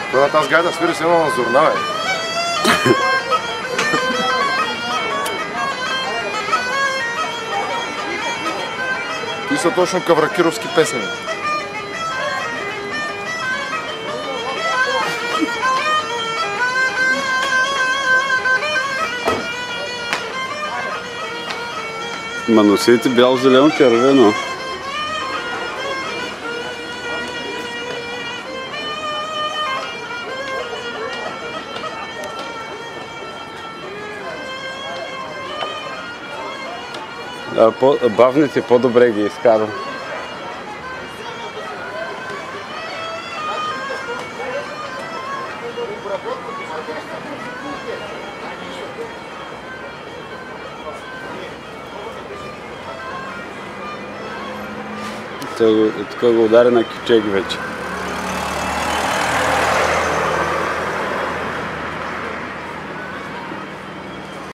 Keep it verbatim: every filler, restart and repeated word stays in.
Когато аз гайда свири се едно на Зорна, бе. Кои са точно кавракировски песни? Ма носите бяло, зелено, червено. А, по, бавните по-добре ги изкарвам. Тук го ударя на кючек вече.